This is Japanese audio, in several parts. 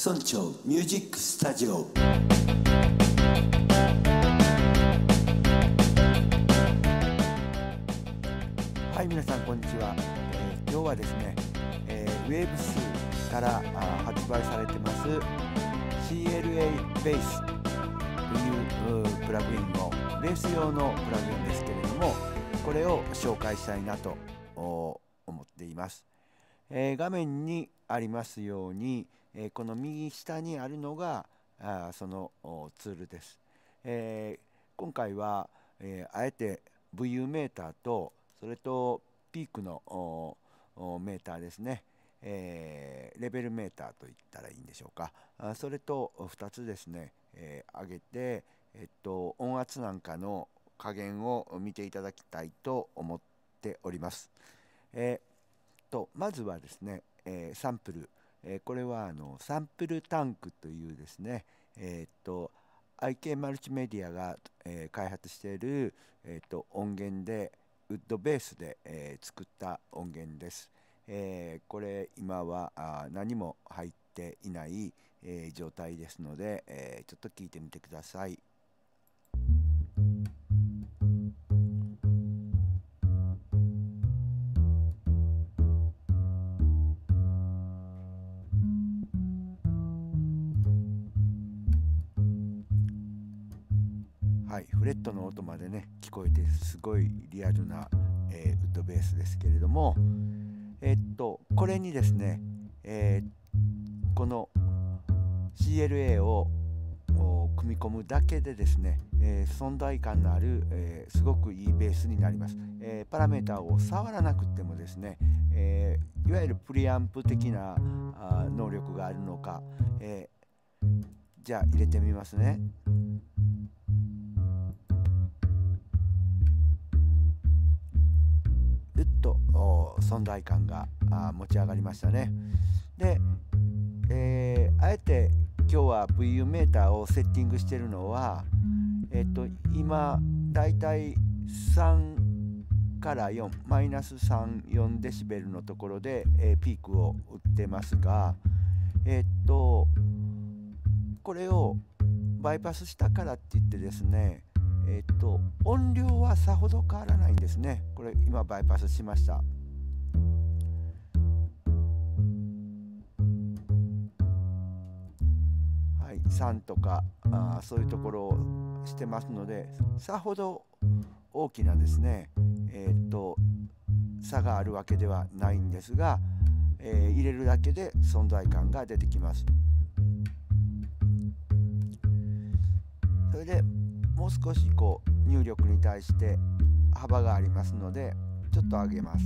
村長ミュージックスタジオ。 はい、皆さんこんにちは。今日はですね、ウェーブスから発売されてます CLA ベースというプラグインのベース用のプラグインですけれども、これを紹介したいなと思っています。画面にありますように、この右下にあるのがそのツールです。今回は、あえて VU メーターとそれとピークのメーターですね、レベルメーターといったらいいんでしょうか。それと2つですね、上げて、音圧なんかの加減を見ていただきたいと思っております。まずはですね、サンプル、これはサンプルタンクというですね、IK マルチメディアが、開発している、音源でウッドベースで、作った音源です。これ今は何も入っていない、状態ですので、ちょっと聞いてみてください。はい、フレットの音までね聞こえてすごいリアルな、ウッドベースですけれども、これにですね、この CLA を組み込むだけでですね、存在感のある、すごくいいベースになります。パラメータを触らなくてもですね、いわゆるプリアンプ的な能力があるのか、じゃあ入れてみますね。ぐっと存在感が持ち上がりましたね。で、あえて今日は VU メーターをセッティングしているのは、今だいたい3から4マイナス3、4デシベルのところで、ピークを打ってますが、これをバイパスしたからって言ってですね、音量はさほど変わらないんですね。これ今バイパスしました。はい、3とかそういうところをしてますので、さほど大きなですね、差があるわけではないんですが、入れるだけで存在感が出てきます。それでもう少し入力に対して幅がありますので、ちょっと上げます。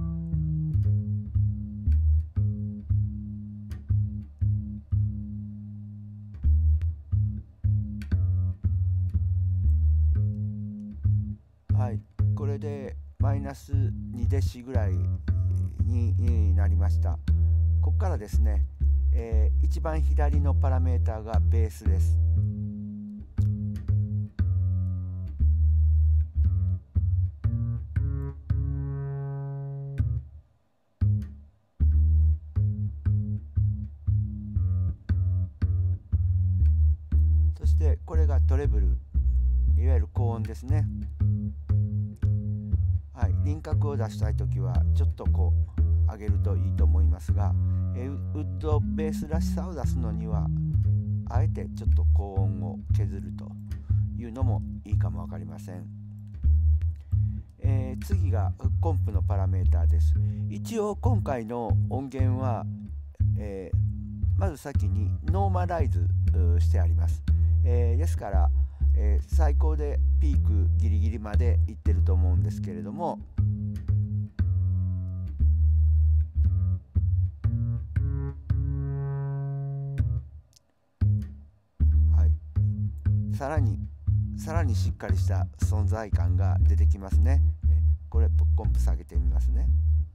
はい、これでマイナス2デシぐらいになりました。ここからですね、一番左のパラメータがベースです。そしてこれがトレブル、いわゆる高音ですね。はい、輪郭を出したいときはちょっと上げるといいと思いますが、ウッドベースらしさを出すのにはあえてちょっと高音を削るというのもいいかも分かりません。次がコンプのパラメータです。一応今回の音源は、まず先にノーマライズしてあります。ですから、最高でピークギリギリまでいってると思うんですけれども、はい、さらにしっかりした存在感が出てきますね。これコンプ下げてみますね。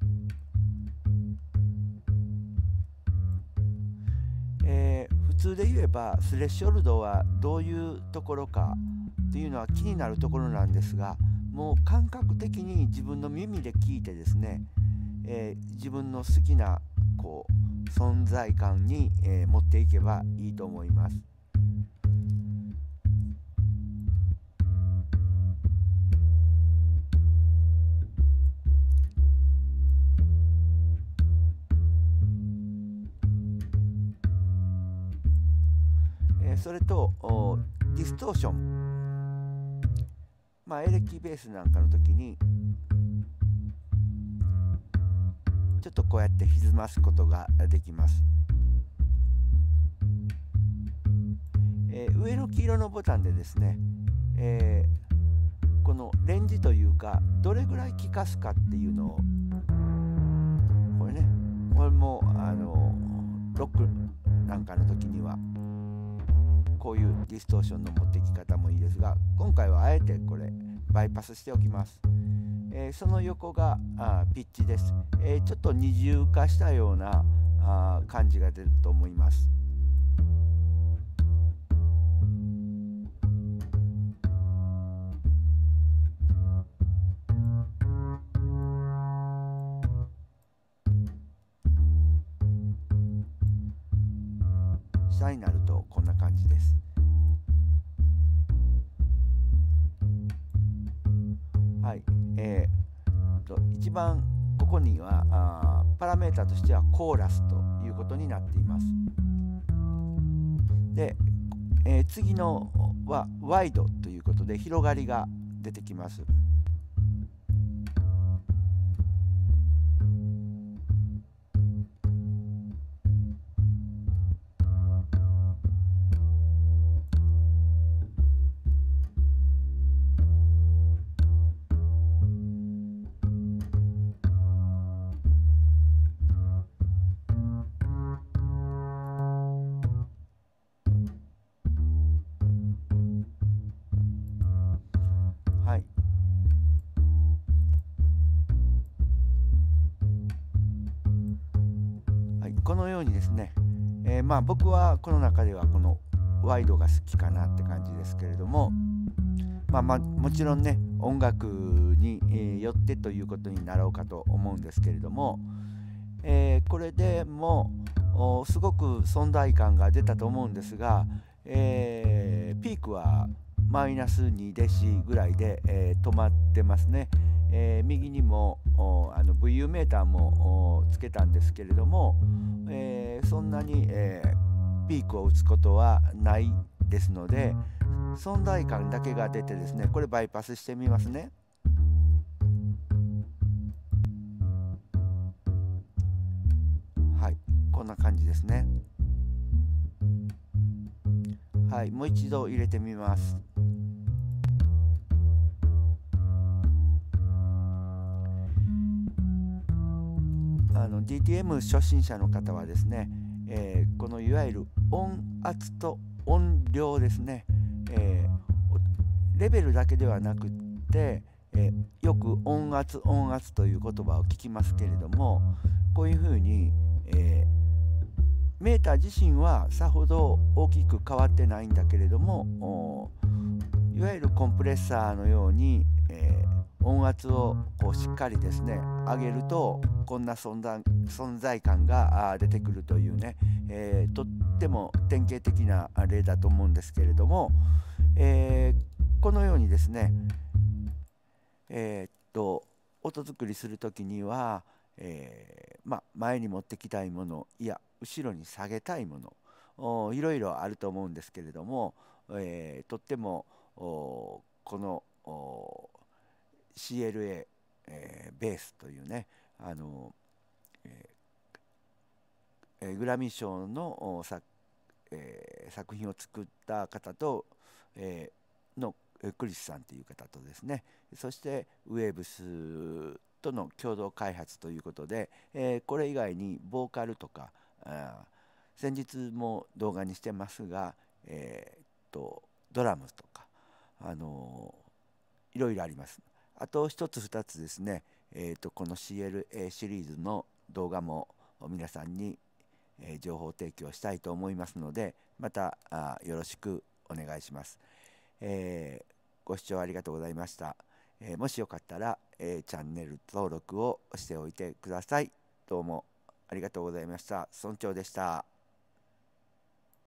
普通で言えばスレッショルドはどういうところかっていうのは気になるところなんですが、もう感覚的に自分の耳で聞いてですね、自分の好きな存在感に、持っていけばいいと思います。それとディストーション、エレキベースなんかの時にちょっとこうやって歪ますことができます。上の黄色のボタンでですね、このレンジというかどれぐらい効かすかっていうのをこれもロックなんかの時にはこういうディストーションの持ってき方もいいですが、今回はあえてこれバイパスしておきます。その横がピッチです。ちょっと二重化したような感じが出ると思います。下になるとこんな感じです。はい、一番ここにはパラメータとしてはコーラスということになっています。で、次のはワイドということで広がりが出てきます。はい、このようにですね、僕はこの中ではこのワイドが好きかなって感じですけれども、もちろんね音楽に、よってということになろうかと思うんですけれども、これでもすごく存在感が出たと思うんですが、ピークはマイナス2デシぐらいで、止まってますね。右にもVU メーターもつけたんですけれども、そんなに、ピークを打つことはないですので、存在感だけが出てですね、これバイパスしてみますね。はい、こんな感じですね。はい、もう一度入れてみます。DTM 初心者の方はですね、このいわゆる音圧と音量ですね、レベルだけではなくって、よく音圧という言葉を聞きますけれども、こういうふうに、メーター自身はさほど大きく変わってないんだけれども、いわゆるコンプレッサーのように、音圧をこうしっかりですね上げるとこんな存在感が出てくるというね、とっても典型的な例だと思うんですけれども、このようにですね、音作りする時には、前に持ってきたいもの、いや後ろに下げたいもの、いろいろあると思うんですけれども、とってもこのCLA、ベースというねグラミー賞の作品を作った方と、のクリスさんという方とですね、そしてウェーブスとの共同開発ということで、これ以外にボーカルとか先日も動画にしてますが、ドラムとかいろいろあります。あと一つ二つですね、この CLA シリーズの動画も皆さんに、情報提供したいと思いますので、またよろしくお願いします。ご視聴ありがとうございました。もしよかったら、チャンネル登録をしておいてください。どうもありがとうございました。村長でした。